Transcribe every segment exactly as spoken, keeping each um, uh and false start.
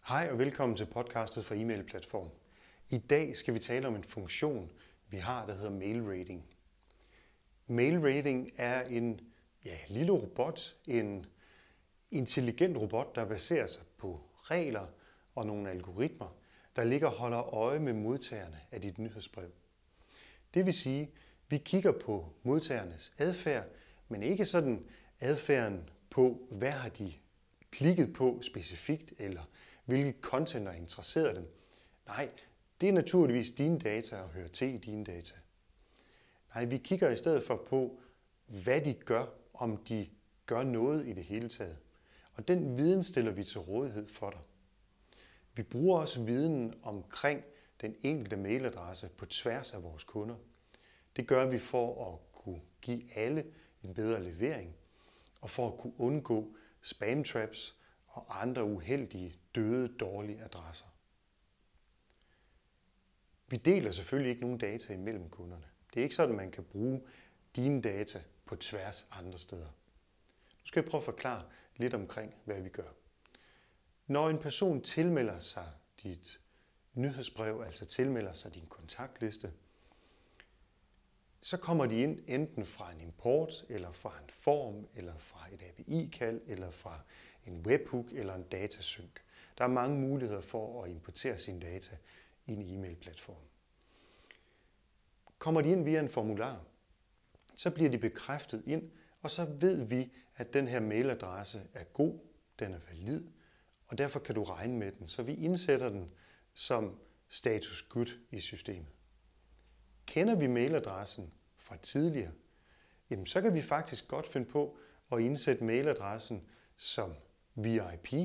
Hej og velkommen til podcastet fra e-mail-platform. I dag skal vi tale om en funktion, vi har, der hedder mail rating. Mail rating er en ja, lille robot, en intelligent robot, der baserer sig på regler og nogle algoritmer, der ligger og holder øje med modtagerne af dit nyhedsbrev. Det vil sige, at vi kigger på modtagernes adfærd, men ikke sådan adfærden på, hvad har de klikket på specifikt, eller hvilke content der interesserer dem. Nej, det er naturligvis dine data og hører til i dine data. Nej, vi kigger i stedet for på, hvad de gør, om de gør noget i det hele taget. Og den viden stiller vi til rådighed for dig. Vi bruger også viden omkring den enkelte mailadresse på tværs af vores kunder. Det gør vi for at kunne give alle en bedre levering, og for at kunne undgå spam traps og andre uheldige, døde, dårlige adresser. Vi deler selvfølgelig ikke nogen data imellem kunderne. Det er ikke sådan, at man kan bruge dine data på tværs andre steder. Nu skal jeg prøve at forklare lidt omkring, hvad vi gør. Når en person tilmelder sig dit nyhedsbrev, altså tilmelder sig din kontaktliste, så kommer de ind enten fra en import, eller fra en form, eller fra et A P I-kald, eller fra en webhook eller en datasync. Der er mange muligheder for at importere sine data i en e-mail-platform. Kommer de ind via en formular, så bliver de bekræftet ind, og så ved vi, at den her mailadresse er god, den er valid, og derfor kan du regne med den. Så vi indsætter den som status good i systemet. Kender vi mailadressen fra tidligere, jamen så kan vi faktisk godt finde på at indsætte mailadressen som V I P,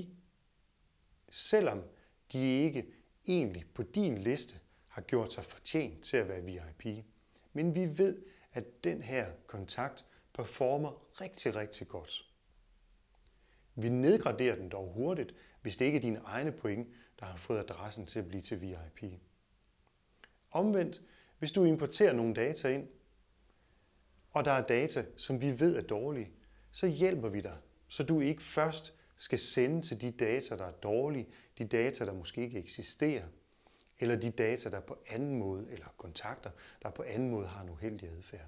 selvom de ikke egentlig på din liste har gjort sig fortjent til at være V I P. Men vi ved, at den her kontakt performer rigtig, rigtig godt. Vi nedgraderer den dog hurtigt, hvis det ikke er dine egne point, der har fået adressen til at blive til V I P. Omvendt, hvis du importerer nogle data ind, og der er data, som vi ved er dårlige, så hjælper vi dig, så du ikke først skal sende til de data, der er dårlige, de data, der måske ikke eksisterer, eller de data, der på anden måde, eller kontakter, der på anden måde har en uheldig adfærd.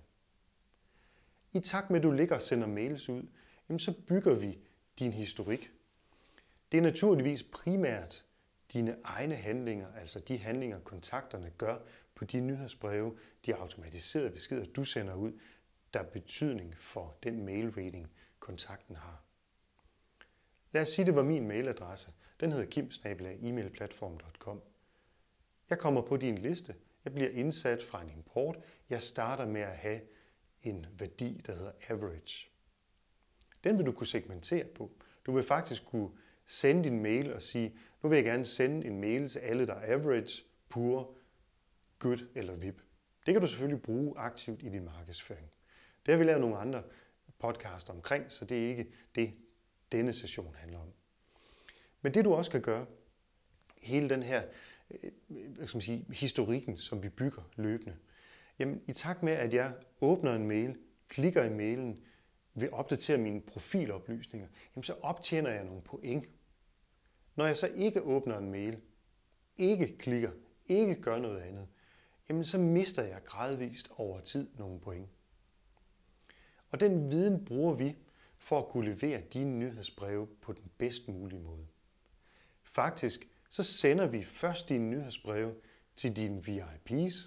I takt med, at du ligger og sender mails ud, jamen så bygger vi din historik. Det er naturligvis primært dine egne handlinger, altså de handlinger, kontakterne gør på de nyhedsbreve, de automatiserede beskeder, du sender ud, der er betydning for den mail rating, kontakten har. Lad os sige, det var min mailadresse. Den hedder kim bindestreg e mail platform punktum com. Jeg kommer på din liste. Jeg bliver indsat fra en import. Jeg starter med at have en værdi, der hedder average. Den vil du kunne segmentere på. Du vil faktisk kunne sende din mail og sige, nu vil jeg gerne sende en mail til alle, der er average, pur, good eller V I P. Det kan du selvfølgelig bruge aktivt i din markedsføring. Det har vi lavet nogle andre podcasts omkring, så det er ikke det, denne session handler om. Men det du også kan gøre, hele den her hvad skal man sige, historikken, som vi bygger løbende, jamen i takt med, at jeg åbner en mail, klikker i mailen, vil opdatere mine profiloplysninger, jamen så optjener jeg nogle point. Når jeg så ikke åbner en mail, ikke klikker, ikke gør noget andet, jamen så mister jeg gradvist over tid nogle point. Og den viden bruger vi for at kunne levere dine nyhedsbreve på den bedst mulige måde. Faktisk så sender vi først dine nyhedsbreve til dine V I P's.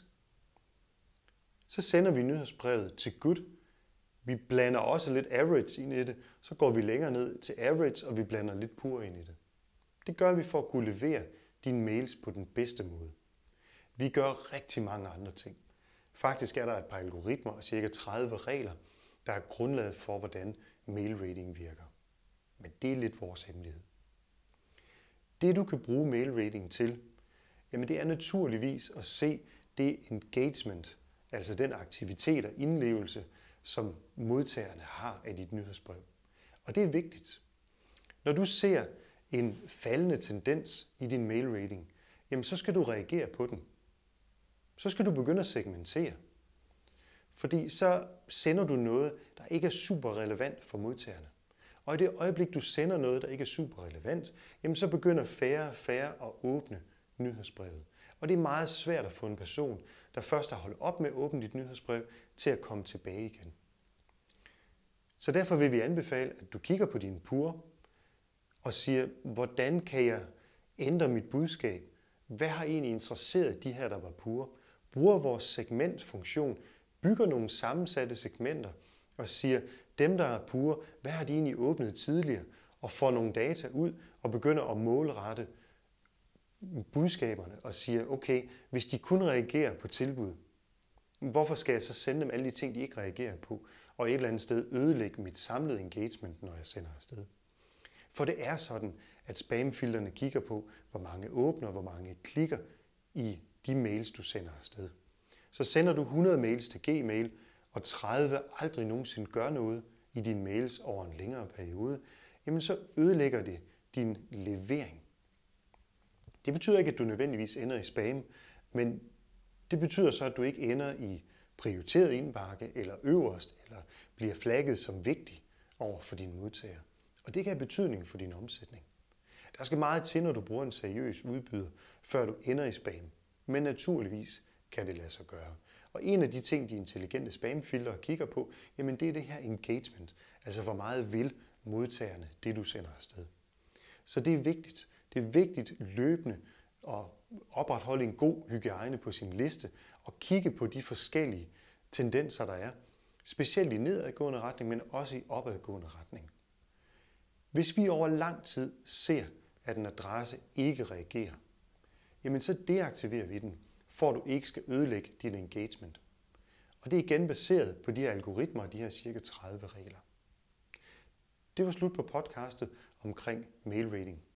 Så sender vi nyhedsbrevet til good. Vi blander også lidt average ind i det, så går vi længere ned til average, og vi blander lidt pur ind i det. Det gør vi for at kunne levere dine mails på den bedste måde. Vi gør rigtig mange andre ting. Faktisk er der et par algoritmer og cirka tredive regler, der er grundlaget for, hvordan mail rating virker. Men det er lidt vores hemmelighed. Det du kan bruge mail rating til, jamen det er naturligvis at se det engagement, altså den aktivitet og indlevelse, som modtagerne har af dit nyhedsbrev. Og det er vigtigt. Når du ser en faldende tendens i din mail rating, jamen så skal du reagere på den. Så skal du begynde at segmentere. Fordi så sender du noget, der ikke er super relevant for modtagerne. Og i det øjeblik, du sender noget, der ikke er super relevant, jamen så begynder færre og færre at åbne nyhedsbrevet. Og det er meget svært at få en person, der først har holdt op med at åbne dit nyhedsbrev, til at komme tilbage igen. Så derfor vil vi anbefale, at du kigger på dine pure og siger, hvordan kan jeg ændre mit budskab? Hvad har egentlig interesseret de her, der var pure? Bruger vores segmentfunktion, bygger nogle sammensatte segmenter og siger, dem der er pure, hvad har de egentlig åbnet tidligere? Og får nogle data ud og begynder at målrette budskaberne og siger, okay, hvis de kun reagerer på tilbud, hvorfor skal jeg så sende dem alle de ting, de ikke reagerer på, og et eller andet sted ødelægge mit samlede engagement, når jeg sender afsted? For det er sådan, at spamfilterne kigger på, hvor mange åbner, hvor mange klikker i de mails, du sender afsted. Så sender du hundrede mails til Gmail, og tredive aldrig nogensinde gør noget i dine mails over en længere periode, jamen så ødelægger det din levering. Det betyder ikke, at du nødvendigvis ender i spam, men det betyder så, at du ikke ender i prioriteret indbakke eller øverst, eller bliver flagget som vigtig over for dine modtagere. Og det kan have betydning for din omsætning. Der skal meget til, når du bruger en seriøs udbyder, før du ender i spam. Men naturligvis kan det lade sig gøre. Og en af de ting, de intelligente spamfiltre kigger på, jamen det er det her engagement. Altså hvor meget vil modtagerne det, du sender afsted. Så det er vigtigt. Det er vigtigt løbende at opretholde en god hygiejne på sin liste og kigge på de forskellige tendenser, der er. Specielt i nedadgående retning, men også i opadgående retning. Hvis vi over lang tid ser, at en adresse ikke reagerer, jamen så deaktiverer vi den, for at du ikke skal ødelægge dit engagement. Og det er igen baseret på de her algoritmer og de her cirka tredive regler. Det var slut på podcastet omkring mail rating.